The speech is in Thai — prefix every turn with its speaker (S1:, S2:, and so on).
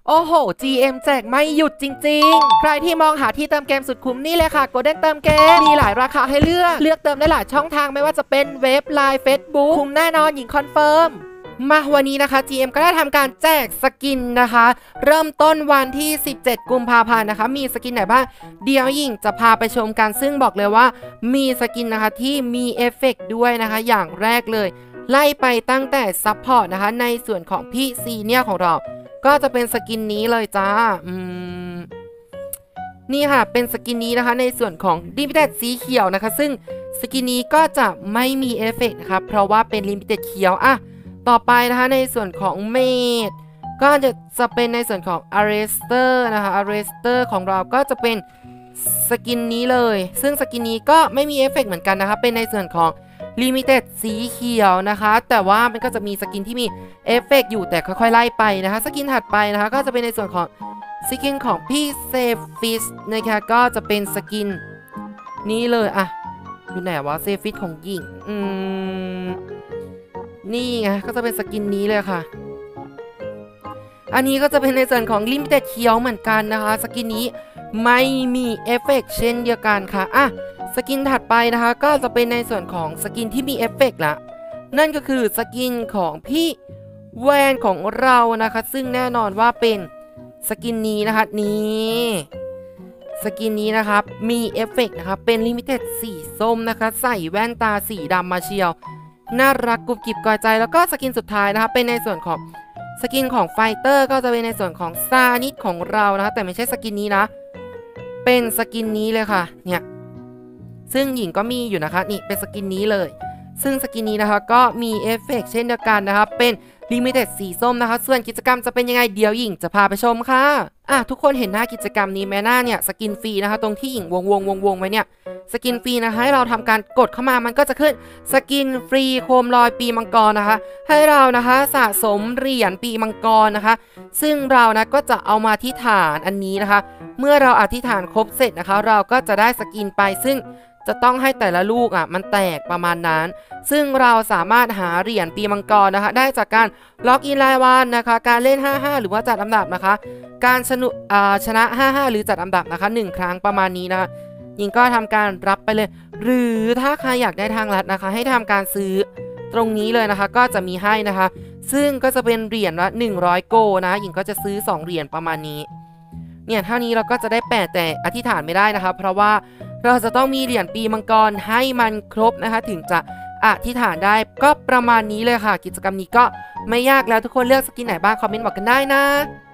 S1: โอ้โห GM แจกไม่หยุดจริงๆใครที่มองหาที่เติมเกมสุดคุ้มนี่เลยค่ะ Golden เติมเกมมีหลายราคาให้เลือกเติมได้หลายช่องทางไม่ว่าจะเป็นเว็บ LINE Facebook คุ้มแน่นอนหญิงคอนเฟิร์มมาวันนี้นะคะ GM ก็ได้ทำการแจกสกินนะคะเริ่มต้นวันที่17กุมภาพันธ์นะคะมีสกินไหนบ้างเดี๋ยวหญิงจะพาไปชมกันซึ่งบอกเลยว่ามีสกินนะคะที่มีเอฟเฟกต์ด้วยนะคะอย่างแรกเลยไล่ไปตั้งแต่ซัพพอร์ตนะคะในส่วนของพี่ซีเนี่ยของเราก็จะเป็นสกินนี้เลยจ้านี่ค่ะเป็นสกินนี้นะคะในส่วนของลิมิเต็ดสีเขียวนะคะซึ่งสกินนี้ก็จะไม่มีเอฟเฟกต์นะคะเพราะว่าเป็นลิมิเต็ดเขียวอ่ะต่อไปนะคะในส่วนของเมดก็จะเป็นในส่วนของ Arrester นะคะ Arrester ของเราก็จะเป็นสกินนี้เลยซึ่งสกินนี้ก็ไม่มีเอฟเฟกต์เหมือนกันนะคะเป็นในส่วนของลิมิเต็ดสีเขียวนะคะแต่ว่ามันก็จะมีสกินที่มีเอฟเฟกต์อยู่แต่ค่อยๆไล่ไปนะคะสกินถัดไปนะคะก็จะเป็นในส่วนของสกินของพี่เซฟิสนะคะก็จะเป็นสกินนี้เลยอะอยู่ไหนวะเซฟิสของหญิงนี่ไงก็จะเป็นสกินนี้เลยค่ะอันนี้ก็จะเป็นในส่วนของลิมิเต็ดเขียวเหมือนกันนะคะสกินนี้ไม่มีเอฟเฟกต์เช่นเดียวกันค่ะอ่ะสกินถัดไปนะคะก็จะเป็นในส่วนของสกินที่มีเอฟเฟกต์ละนั่นก็คือสกินของพี่แวนของเรานะคะซึ่งแน่นอนว่าเป็นสกินนี้นะคะนี่สกินนี้นะครับมีเอฟเฟกต์นะคะเป็นลิมิเต็ดสีส้มนะคะใส่แว่นตาสีดำมาเชียวน่ารักกุบกิบกอใจแล้วก็สกินสุดท้ายนะคะเป็นในส่วนของสกินของไฟเตอร์ก็จะเป็นในส่วนของซานิสของเรานะคะแต่ไม่ใช่สกินนี้นะเป็นสกินนี้เลยค่ะเนี่ยซึ่งหญิงก็มีอยู่นะคะนี่เป็นสกินนี้เลยซึ่งสกินนี้นะคะก็มีเอฟเฟกต์เช่นเดียวกันนะคะเป็นลิมิเต็ดสีส้มนะคะส่วนกิจกรรมจะเป็นยังไงเดี๋ยวหญิงจะพาไปชมค่ะทุกคนเห็นหน้ากิจกรรมนี้ไหมหน้าเนี่ยสกินฟรีนะคะตรงที่หญิงวงไว้เนี่ยสกินฟรีนะคะให้เราทำการกดเข้ามามันก็จะขึ้นสกินฟรีโคมลอยปีมังกรนะคะให้เรานะคะสะสมเหรียญปีมังกรนะคะซึ่งเรานะก็จะเอามาที่ฐานอันนี้นะคะเมื่อเราอธิษฐานครบเสร็จนะคะเราก็จะได้สกินไปซึ่งจะต้องให้แต่ละลูกมันแตกประมาณนั้นซึ่งเราสามารถหาเหรียญปีมังกรนะคะได้จากการล็อกอินรายวันนะคะการเล่น55หรือว่าจัดอันดับนะคะการชนะ55หรือจัดอันดับนะคะ1ครั้งประมาณนี้นะคะหญิงก็ทำการรับไปเลยหรือถ้าใครอยากได้ทางลัดนะคะให้ทำการซื้อตรงนี้เลยนะคะก็จะมีให้นะคะซึ่งก็จะเป็นเหรียญละ100โกนะหญิงก็จะซื้อ2เหรียญประมาณนี้เนี่ยเท่านี้เราก็จะได้8แต่อธิษฐานไม่ได้นะคะเพราะว่าเราจะต้องมีเหรียญปีมังกรให้มันครบนะคะถึงจะอธิษฐานได้ก็ประมาณนี้เลยค่ะกิจกรรมนี้ก็ไม่ยากแล้วทุกคนเลือกสกินไหนบ้างคอมเมนต์บอกกันได้นะ